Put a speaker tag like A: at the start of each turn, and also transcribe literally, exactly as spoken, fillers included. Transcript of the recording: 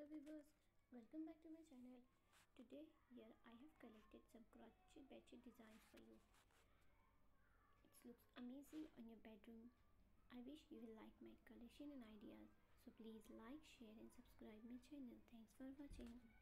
A: Hello viewers, welcome back to my channel. Today here I have collected some crochet bedsheet designs for you. It looks amazing on your bedroom. I wish you will like my collection and ideas. So please like, share and subscribe my channel. Thanks for watching.